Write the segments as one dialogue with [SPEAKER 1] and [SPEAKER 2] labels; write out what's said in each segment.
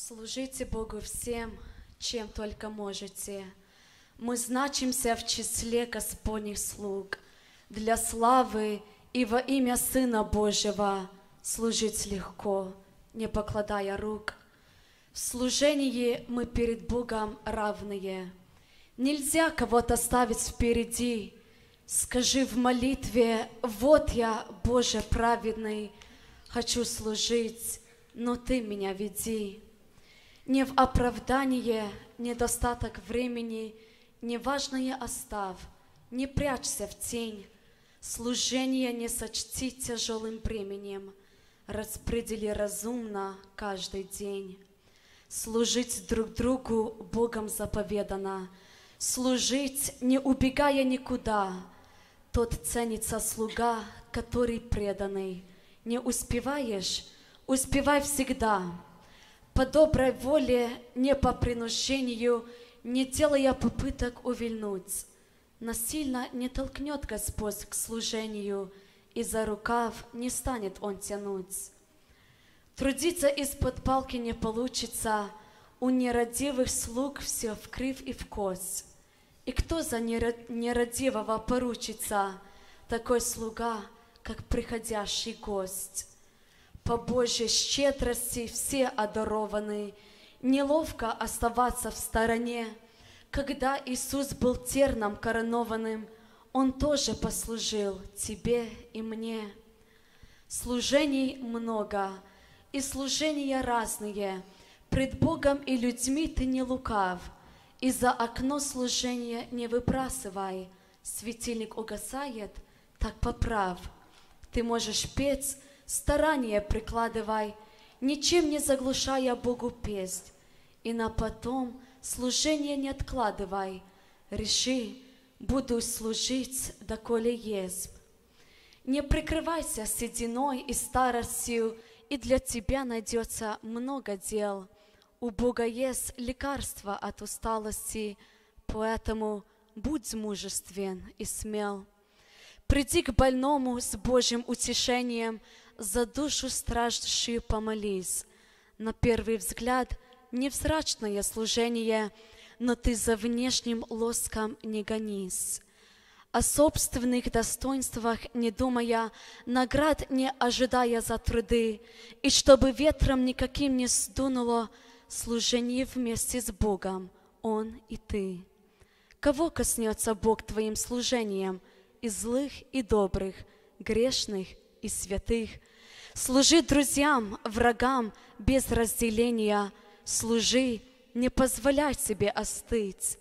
[SPEAKER 1] Служите Богу всем, чем только можете. Мы значимся в числе Господних слуг. Для славы и во имя Сына Божьего служить легко, не покладая рук. В служении мы перед Богом равные. Нельзя кого-то ставить впереди. Скажи в молитве: вот я, Боже праведный, хочу служить, но Ты меня веди. Не в оправдание, недостаток времени, неважное оставь, не прячься в тень. Служение не сочти тяжелым бременем, распредели разумно каждый день. Служить друг другу Богом заповедано, служить, не убегая никуда. Тот ценится слуга, который преданный. Не успеваешь, успевай всегда. По доброй воле, не по принуждению, не делая попыток увильнуть. Насильно не толкнет Господь к служению, и за рукав не станет Он тянуть. Трудиться из-под палки не получится, у нерадивых слуг все вкрив и вкось. И кто за нерадивого поручится, такой слуга, как приходящий гость. По Божьей щедрости все одарованы, неловко оставаться в стороне. Когда Иисус был терном коронованным, Он тоже послужил тебе и мне. Служений много, и служения разные. Пред Богом и людьми ты не лукав, и за окно служения не выбрасывай. Светильник угасает, так поправ. Ты можешь петь, старание прикладывай, ничем не заглушая Богу песнь, и на потом служение не откладывай. Реши, буду служить, доколе есть. Не прикрывайся сединой и старостью, и для тебя найдется много дел. У Бога есть лекарство от усталости, поэтому будь мужествен и смел. Приди к больному с Божьим утешением, за душу страждущую помолись. На первый взгляд невзрачное служение, но ты за внешним лоском не гонись. О собственных достоинствах не думая, наград не ожидая за труды, и чтобы ветром никаким не сдунуло служение вместе с Богом, Он и ты. Кого коснется Бог твоим служением? И злых, и добрых, грешных и святых. Служи друзьям, врагам без разделения, служи, не позволяй себе остыть.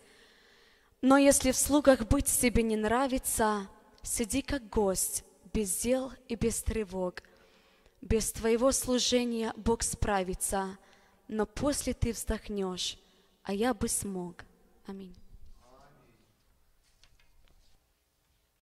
[SPEAKER 1] Но если в слугах быть тебе не нравится, сиди как гость, без дел и без тревог. Без твоего служения Бог справится, но после ты вздохнешь, а я бы смог. Аминь.